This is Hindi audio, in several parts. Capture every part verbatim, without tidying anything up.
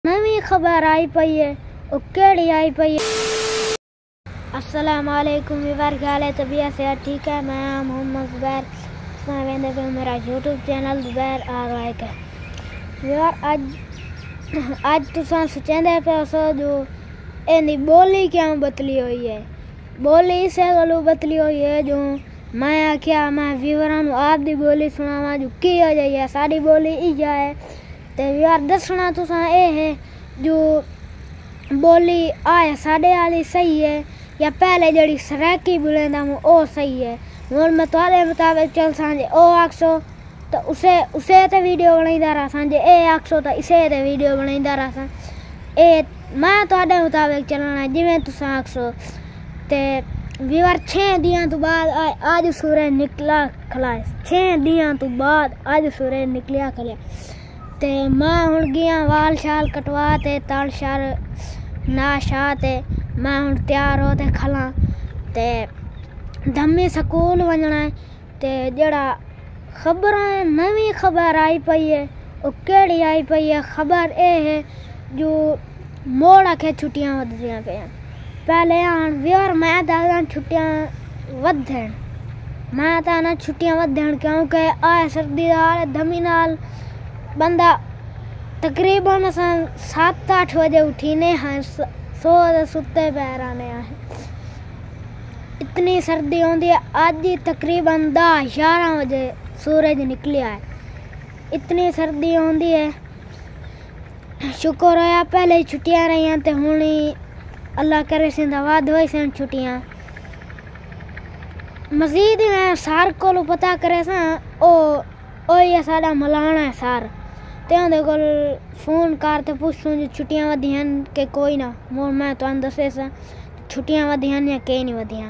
नवी खबर आई पई है और केड़ी आई पई है। अस्सलाम वालेकुम व्यूअर, क्या हाल है? तबीयत से ठीक है? मैं मोहम्मद ज़ुबैर वेंदे पे मेरा YouTube channel Zubair R Y का व्यूअर। अज अज तुसां सोचेंदे पे सो जो एनी बोली क्यों बदली हुई है। बोली इसे गलू बदली हुई है जो मैं आख्या मैं व्यूअरां नूं आप दी बोली सुनावा जो की हो जाई है। साडी बोली इजा है ते व्यूअर दसना तुसां ए है जो बोली आए साढ़े वाली सही है या पहले जड़ी सराकी बुलेंदा हूँ ओ सही है। और मैं तुम्हारे मुताबिक चल सांजे ओ आखसो तो उसे उसे ते वीडियो बनाईंदा रहा सांजे ए आखसो तो इसे ते वीडियो बनाईंदा रहा सा। ए मैं तुम्हारे मुताबिक चलना जिवें तुसां आखसो। ते व्यूअर छः दियां तो बाद आज सूरज निकला खला छः दियां तो बाद आज सूरज निकलिया खलिया ते मैं हुण गया वाल शाल कटवा ते तल शर ना शाह ते मैं हुण तैयार हो ते खला ते धम्मी स्कूल वजना है। ते जड़ा खबर है नवी खबर आई पई है और केड़ी आई पई है। खबर ए है जो मोड़ आखे छुट्टियां वधदियां पे पहले आन व्यूअर मैं तां छुट्टियां वधन मैं तां छुट्टियां वधन क्योंकि आए सर्दी नाल धम्मी नाल बंदा तकरीबन सात आठ बजे उठीने हैं सो सुते पैराने हैं। इतनी सर्दी होती है आज ही तकरीबन दस ग्यारह बजे सूरज निकलिया है। इतनी सर्दी होती है शुक्र होया पहले छुट्टियां रही तो हुण अल्लाह करे सिंधा वध होई सन छुट्टियां। मजीद मैं सार को पता करे सा ओ ओ ये साडा मलाना है सार ते उहदे कोल फोन कर ते पुछूं जो छुट्टियां वधियां के कोई ना मोर मैं तुहानू दसे सा छुट्टियां वधियां या के नहीं वधियां।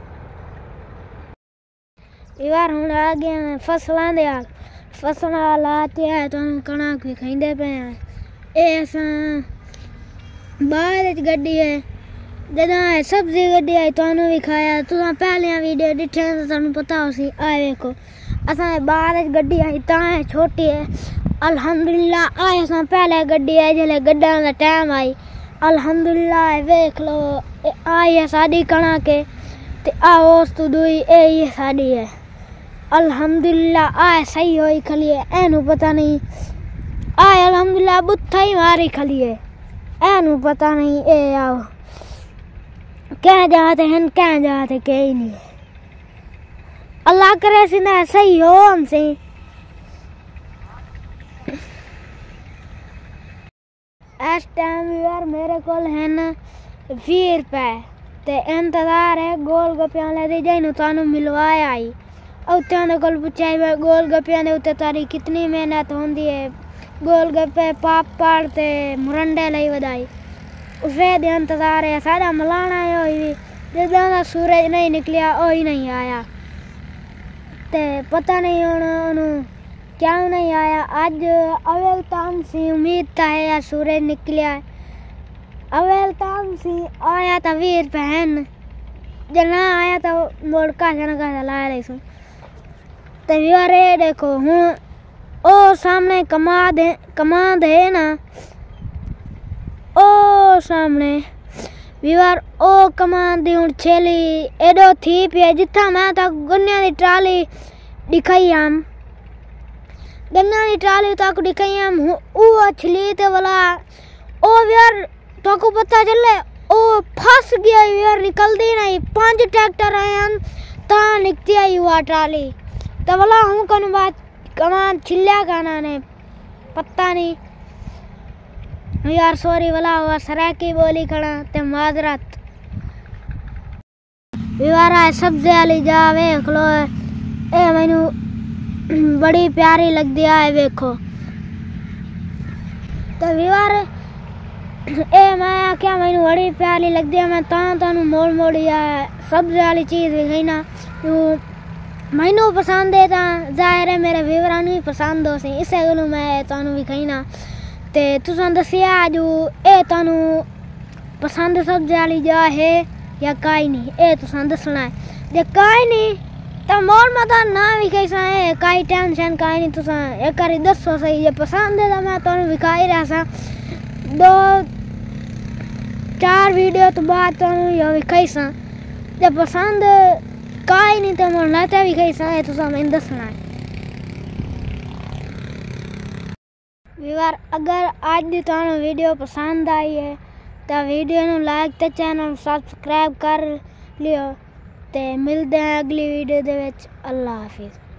यार हुण आ गया फसलां दे हाल फसलां हालात है तुहानू कणक भी खाइंदे पे हैं। ए असां बाद गड्डी है जदा सब्जी गड्डी आई तुहानू भी खाया तुसां पहले वीडियो दिखे तो तुहानू पता हो सी आए देखो असां बाद गड्डी आई तां छोटी है। अल्हम्दुलिल्लाह आए असां पहले गड्डी आई जले गड्डा दा टाइम आई अल्हम्दुलिल्लाह देख लो आई है साडी कणक के ते आओ उस तो दुई ए ये साडी है अल्हम्दुलिल्लाह आए सही होई खली है। एनू पता नहीं आए अल्हम्दुलिल्लाह बुत्था ही मारी खली है एनू पता नहीं ए आओ क्या जाते हैं क्या जाते के ही नहीं अल्लाह करे सिंधा सही हो हमसे। इस टाइम यार मेरे को है ना बीस रुपए ते इंतजार है गोल गप्पियां ले दी जाई तुहानू मिलवाया आई उत्ते दे कोल पुछाई मैं गोल गप्पियां दे उत्ते तारी कितनी मेहनत होंदी है गोल गप्पे पापड़ ते मुरंडे लई वधाई उसे दे इंतजार है सारा मलाना है होई जदा दा सूरज नहीं निकलिया ओ ही नहीं आया ते पता नहीं हुण क्यों नहीं आया। आज अवेल ताम सी उम्मीद था है या सूरज निकलिया है अवेल ताम सी आया था वीर पहन जना आया था मोड़ का जना का चलाया रही तो व्यूअर देखो हूँ ओ सामने कमा दे कमा दे ना ओ सामने व्यूअर ओ कमा दी हूँ छेली एडो थी पे जिथा मैं तो गन्ने दी ट्राली दिखाई हम गन्ना की ट्राली तक दिखाई हम ओ छली ते वाला ओ यार तो को पता चले ओ फंस गया यार निकलती नहीं पांच ट्रैक्टर आए हम ता निकती आई हुआ ट्राली तो वाला हूँ कौन बात कमान छिल्ला गाना ने पता नहीं यार सॉरी वाला हुआ सराकी बोली खड़ा ते माजरत यार सब्जी वाली जा वेख लो ए मैनू बड़ी प्यारी लगती है वेखो तो व्यूअर ए मैं क्या मैनू बड़ी प्यारी लगती है मैं तां तानू मोड़ मोड़ या सब्जी वाली चीज़ दिखाई ना जो मैनू पसंद है तां जाहिर है मेरे व्यूअरां नू पसंद हो सी इसे गलू मैं तानू दिखाई ना ते तुसां दसिया जो ए तानू पसंद सब्जी वाली जा है या काई नहीं ए तुसां दसना है जे काई नहीं तो मोर मता ना भी कैसा है काई टेंशन काई नहीं तुसा एक बारी दसो सही जे पसंद है तो मैं तुहानू विखाई रहा सा दो चार वीडियो तो बाद तुम विखाई सा जब पसंद काई नहीं तो मैं लाता विखाई सा है तो मैं दसना है व्यूअर। अगर आज दी तुहानू वीडियो पसंद आई है तो वीडियो नू लाइक ते चैनल सब्सक्राइब कर लियो ते मिलते हैं अगली वीडियो दे विच। अल्लाह हाफिज़।